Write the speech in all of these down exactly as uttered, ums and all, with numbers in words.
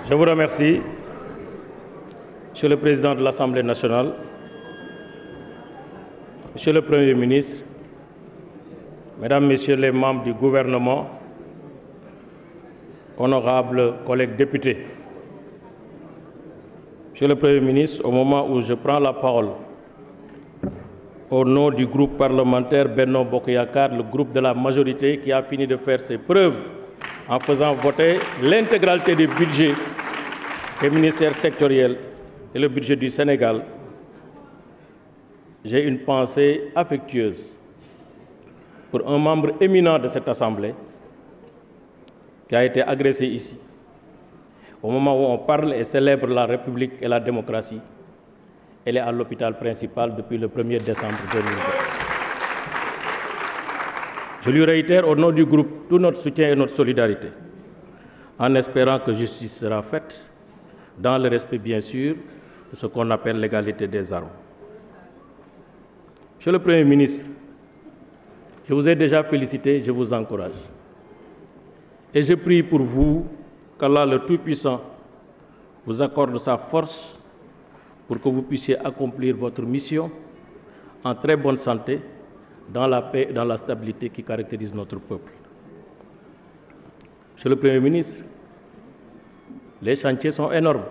Je vous remercie, Monsieur le Président de l'Assemblée nationale, Monsieur le Premier ministre, Mesdames, Messieurs les membres du gouvernement, honorables collègues députés. Monsieur le Premier ministre, au moment où je prends la parole au nom du groupe parlementaire Benno Bokk Yakaar, le groupe de la majorité qui a fini de faire ses preuves en faisant voter l'intégralité du budget des ministères sectoriels et le budget du Sénégal, j'ai une pensée affectueuse pour un membre éminent de cette Assemblée qui a été agressé ici, au moment où on parle et célèbre la République et la démocratie. Elle est à l'hôpital principal depuis le premier décembre deux mille vingt. Je lui réitère au nom du groupe tout notre soutien et notre solidarité, en espérant que justice sera faite, dans le respect bien sûr de ce qu'on appelle l'égalité des armes. Monsieur le Premier ministre, je vous ai déjà félicité, je vous encourage. Et je prie pour vous qu'Allah le Tout-Puissant vous accorde sa force pour que vous puissiez accomplir votre mission en très bonne santé, dans la paix et dans la stabilité qui caractérise notre peuple. Monsieur le Premier ministre, les chantiers sont énormes.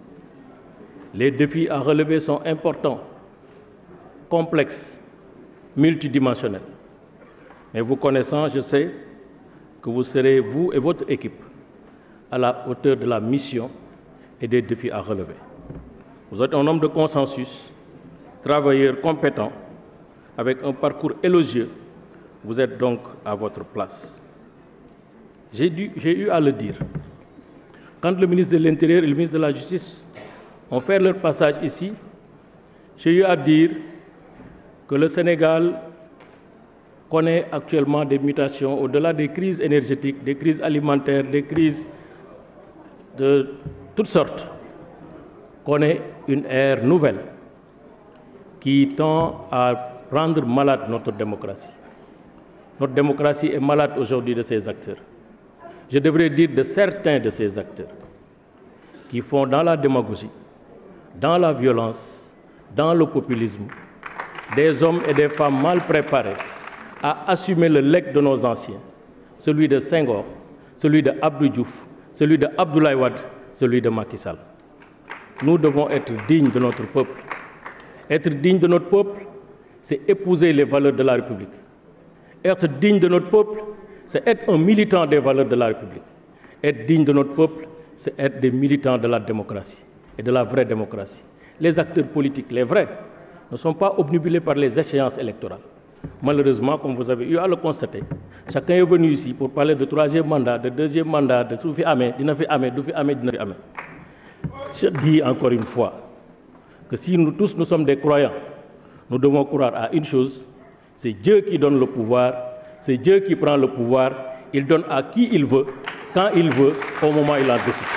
Les défis à relever sont importants, complexes, multidimensionnels. Mais vous connaissant, je sais que vous serez, vous et votre équipe, à la hauteur de la mission et des défis à relever. Vous êtes un homme de consensus, travailleur compétent, avec un parcours élogieux. Vous êtes donc à votre place. J'ai dû, j'ai eu à le dire. Quand le ministre de l'Intérieur et le ministre de la Justice ont fait leur passage ici, j'ai eu à dire que le Sénégal connaît actuellement des mutations au-delà des crises énergétiques, des crises alimentaires, des crises de toutes sortes, connaît une ère nouvelle qui tend à rendre malade notre démocratie. Notre démocratie est malade aujourd'hui de ses acteurs. Je devrais dire de certains de ces acteurs qui font dans la démagogie, dans la violence, dans le populisme, des hommes et des femmes mal préparés à assumer le legs de nos anciens, celui de Senghor, celui de Abdou Diouf, celui de Abdoulaye Wade, celui de Macky Sall. Nous devons être dignes de notre peuple. Être digne de notre peuple, c'est épouser les valeurs de la République. Être digne de notre peuple, c'est être un militant des valeurs de la République. Être digne de notre peuple, c'est être des militants de la démocratie et de la vraie démocratie. Les acteurs politiques, les vrais, ne sont pas obnubilés par les échéances électorales. Malheureusement, comme vous avez eu à le constater, chacun est venu ici pour parler de troisième mandat, de deuxième mandat, de Soufi Amé, Dinafi Amé, Doufi Amé, Dinafi Amé. Je dis encore une fois que si nous tous nous sommes des croyants, nous devons croire à une chose, c'est Dieu qui donne le pouvoir, c'est Dieu qui prend le pouvoir, il donne à qui il veut, quand il veut, au moment où il a décidé.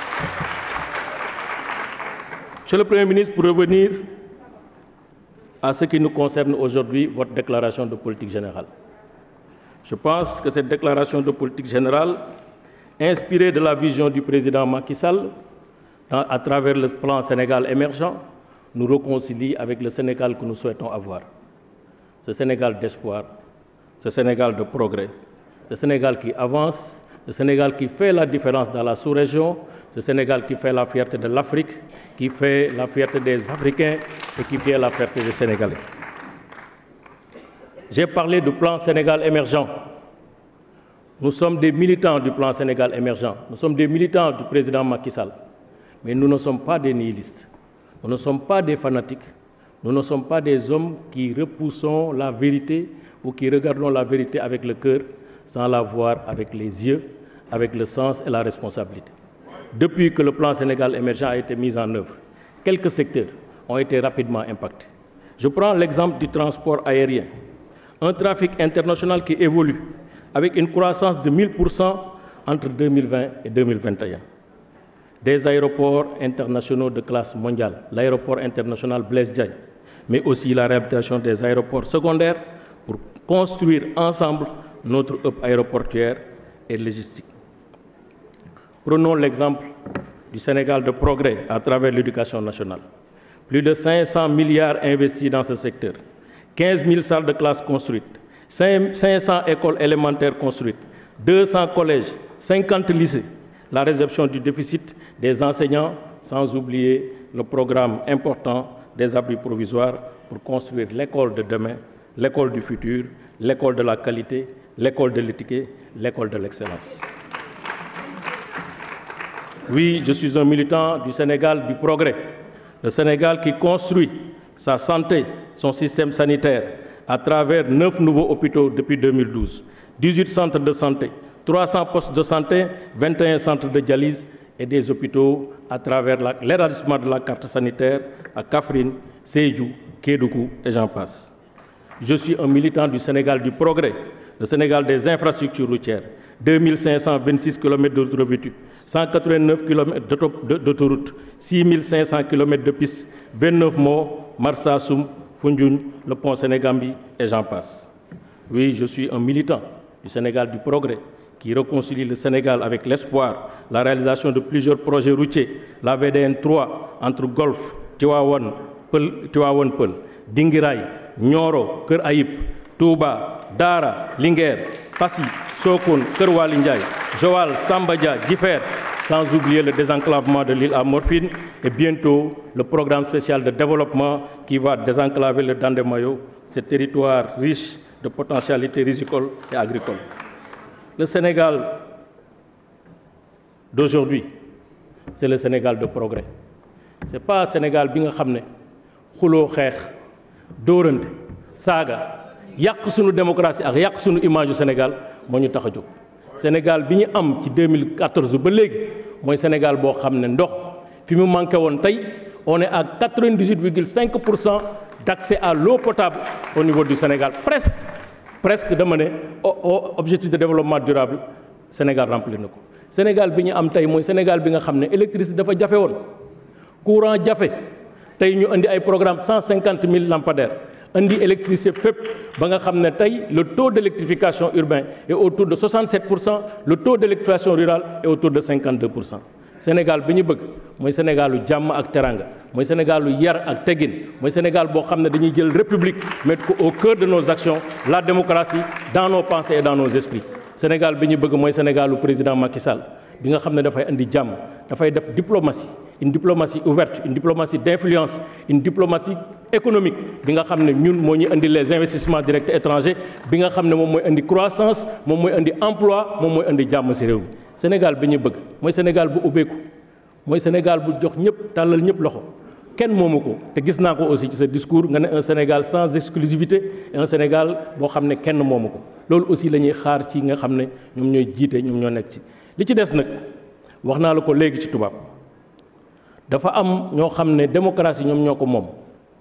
Monsieur le Premier ministre, pour revenir à ce qui nous concerne aujourd'hui, votre déclaration de politique générale. Je pense que cette déclaration de politique générale, inspirée de la vision du président Macky Sall, à travers le plan Sénégal émergent, nous réconcilie avec le Sénégal que nous souhaitons avoir. Ce Sénégal d'espoir, ce Sénégal de progrès, ce Sénégal qui avance, ce Sénégal qui fait la différence dans la sous-région, ce Sénégal qui fait la fierté de l'Afrique, qui fait la fierté des Africains et qui fait la fierté des Sénégalais. J'ai parlé du plan Sénégal émergent. Nous sommes des militants du plan Sénégal émergent. Nous sommes des militants du président Macky Sall. Mais nous ne sommes pas des nihilistes. Nous ne sommes pas des fanatiques. Nous ne sommes pas des hommes qui repoussons la vérité ou qui regardons la vérité avec le cœur sans la voir avec les yeux, avec le sens et la responsabilité. Depuis que le plan Sénégal émergent a été mis en œuvre, quelques secteurs ont été rapidement impactés. Je prends l'exemple du transport aérien, un trafic international qui évolue avec une croissance de mille pour cent entre deux mille vingt et deux mille vingt et un. Des aéroports internationaux de classe mondiale, l'aéroport international Blaise Diagne, mais aussi la réhabilitation des aéroports secondaires pour construire ensemble notre hub aéroportuaire et logistique. Prenons l'exemple du Sénégal de progrès à travers l'éducation nationale. Plus de cinq cents milliards investis dans ce secteur, quinze mille salles de classe construites, cinq cents écoles élémentaires construites, deux cents collèges, cinquante lycées, la résorption du déficit des enseignants, sans oublier le programme important des abris provisoires pour construire l'école de demain, l'école du futur, l'école de la qualité, l'école de l'éthique, l'école de l'excellence. Oui, je suis un militant du Sénégal du progrès, le Sénégal qui construit sa santé, son système sanitaire, à travers neuf nouveaux hôpitaux depuis deux mille douze, dix-huit centres de santé, trois cents postes de santé, vingt et un centres de dialyse et des hôpitaux à travers l'élargissement de la carte sanitaire à Kaffrine, Sédhiou, Kédougou et j'en passe. Je suis un militant du Sénégal du progrès, le Sénégal des infrastructures routières, deux mille cinq cent vingt-six kilomètres d'autoroutes revêtues, cent quatre-vingt-neuf kilomètres d'autoroutes, six mille cinq cents kilomètres de pistes, vingt-neuf morts, Marsassoum, Foundiougne, le pont Sénégambie et j'en passe. Oui, je suis un militant du Sénégal du progrès qui réconcilie le Sénégal avec l'espoir, la réalisation de plusieurs projets routiers, la V D N trois entre Golf, Tivaouane Peulh, Dinguiraye, Nioro, Keur Ayib, Touba, Dara, Linguère, Passy, Sokone, Keur Waly Ndiaye, Joal, Samba Dia, Djifer, sans oublier le désenclavement de l'île à Morphine et bientôt le programme spécial de développement qui va désenclaver le Dandemayo, ce territoire riche de potentialités rizicoles et agricoles. Le Sénégal d'aujourd'hui, c'est le Sénégal de progrès. Ce n'est pas un Sénégal qui est xulo xeex dóorante saaga yàq sunu démocratie ak yàq sunu image du Sénégal moo ñu tax a jóg. Sénégal bi ñu am ci deux mille quatorze ba léegi mooy Sénégal boo xam ne ndox fi mu manqué woon tey on est à quatre-vingt-dix-huit virgule cinq pour cent d'accès à l'eau potable au niveau du Sénégal. Presque, presque dama ne objectif de développement durable Sénégal rempli na ko. Sénégal bi ñu am tey mooy Sénégal bi nga xam ne électricité dafa jafe woon courant jafe. Tay ñu andi ay programme cent cinquante mille lampadaires andi électricité fépp ba nga xam ne tey le taux d'électrification urbain est autour de soixante-sept pour cent, le taux d'électrification rurale est autour de cinquante-deux pour cent. Sénégal bi ñu bëgg mooy Sénégalu jàmm ak teranga mooy Sénégalu yar ak teggin mooy Sénégal boo xam ne dañuy jël république mettre ko au cœur de nos actions, la démocratie dans nos pensées et dans nos esprits. Sénégal bi ñu bëgg mooy Sénégalu président Macky Sall bi nga xam ne dafay andi jàmm dafay def diplomatie. Une diplomatie ouverte, une diplomatie d'influence, une diplomatie économique bi nga xam ne ñun moo ñu indi les investissements directs étrangers bi nga xam ne moom mooy indi croissance moom mooy indi emploi moom mooy indi jàmm ci réew mi. Sénégal bi ñu bëgg mooy Sénégal bu ubbeeku mooy Sénégal bu jox ñëpp tàllal ñëpp loxo kenn moomu ko te gis naa ko aussi ci sa discours nga ne un Sénégal sans exclusivité et un Sénégal boo xam ne kenn moomu ko loolu aussi la ñuy xaar ci nga xam ne ñoom ñooy jiite ñoom ñoo nekk ci. li ci des nag wax naa la ko léegi ci tubaab. dafa am ñoo xam ne démocratie ñoom ñoo ko moom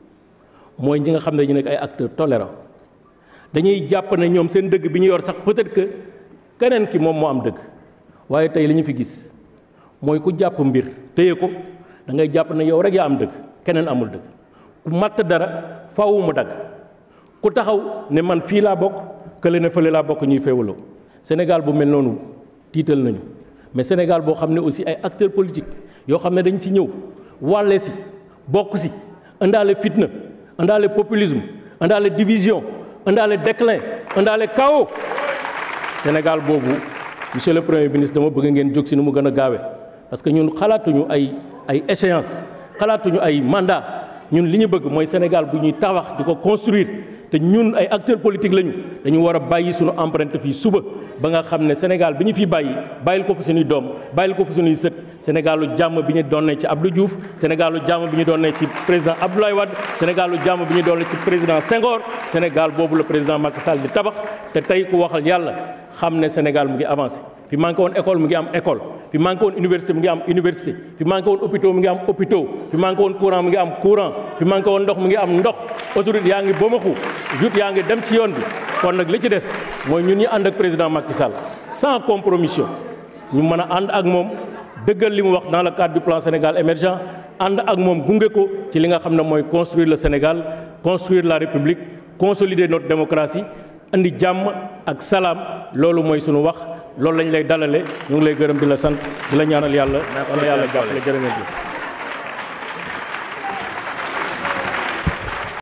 mooy ñi nga xam ne ñu nekk ay acteurs tolérants dañuy jàpp ne ñoom seen dëgg bi ñu yor sax peut-être que keneen ki moom moo am dëgg waaye tey li ñu fi gis mooy ku jàpp mbir téye ko da ngay jàpp ne yow rek yaa am dëgg keneen amul dëgg ku matt dara faaw mu dagg ku taxaw ne man fii laa bokk kële ne fële laa bokk ñuy féewaloo Sénégal bu mel noonu tiital nañu mais Sénégal boo xam ne aussi ay acteurs politiques. yoo xam ne dañ ci ñëw wàlle si bokk si indaale fitna indaale populisme indaale division indaale déclin indaale chaos Sénégal boobu monsieur le premier ministre dama bëgg ngeen jóg si nu mu gën a gaawe parce que ñun xalaatuñu ay ay échéance xalaatuñu ay mandat ñun li ñu bëgg mooy Sénégal bu ñuy tabax di ko construire te ñun ay acteurs politiques lañu dañu war a bàyyi suñu empreinte fii suba ba nga xam ne Sénégal bi ñu fi bàyyi bàyyil ko fi suñuy doom bàyyil ko fi suñuy sët Sénégalu jàmm bi ñu doon ne ci Abdou Diouf Sénégalu jàmm bi ñu doon ne ci président Abdoulaye Wade Sénégalu jàmm bi ñu doon ne ci président Senghor Sénégal boobu le président Macky Sall di tabax te tey ku waxal yàlla xam ne Sénégal mu ngi avancé fi manqué woon école mu ngi am école fi manqué woon université mu ngi am université fi manqué woon hôpitaux mu ngi am hôpitaux fi manqué woon courant mu ngi am courant fi manqué woon ndox mu ngi am ndox autoroute yaa ngi bomaxu jut yaa ngi dem ci yoon bi kon nag li ci des mooy ñun ñi ànd ak président Macky Sall sans compromission ñu mën a ànd ak moom dëggal li mu wax dans le cadre du plan Sénégal émergent ànd ak moom gunge ko ci li nga xam ne mooy construire le Sénégal construire la République consolider notre démocratie andi jàmm ak salaam loolu mooy sunu wax loolu lañ lay dalale ñu ngi lay gërëm di la sant di la ñaanal yàlla. wala yàlla jàppale jërë ngeen jëf